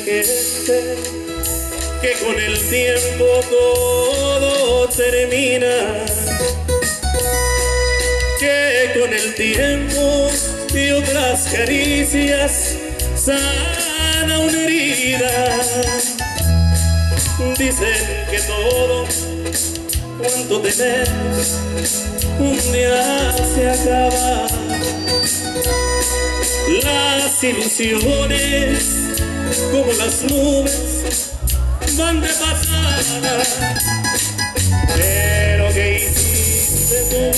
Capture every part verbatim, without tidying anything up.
dijiste que con el tiempo todo termina, que con el tiempo y otras caricias sana una herida. Dicen que todo cuanto tener un día se acaba. Las ilusiones como las nubes van de pasada, pero ¿qué hiciste tú?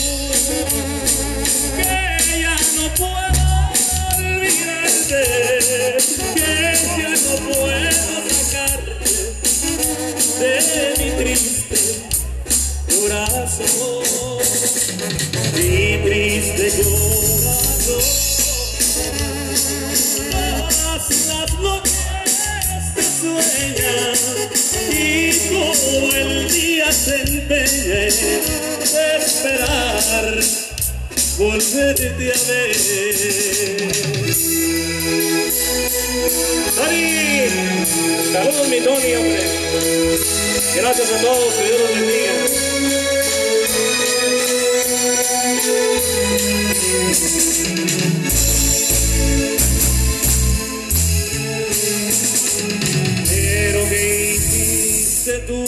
Que ya no puedo olvidarte, que ya no puedo sacarte de mi triste corazón, mi triste corazón. Todas las noches te sueña y todo el día se empeña en esperar volverte a ver. Tony, saludos mi Tony, hombre. Gracias a todos, que Dios los bendiga. Pero ¿qué hiciste tú?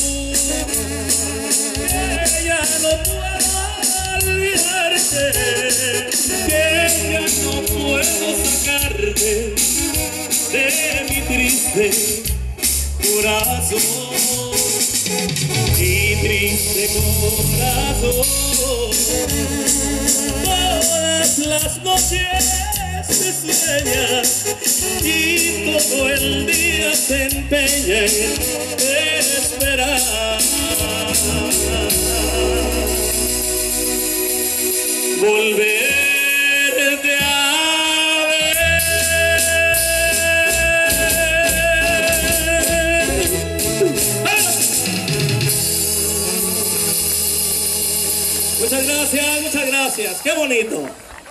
Que ya no puedo olvidarte, que ya no puedo sacarte de mi triste corazón, mi triste corazón. Todas las noches se sueña y todo el día se empeña en esperar volverte a ver. Muchas gracias, muchas gracias. Qué bonito.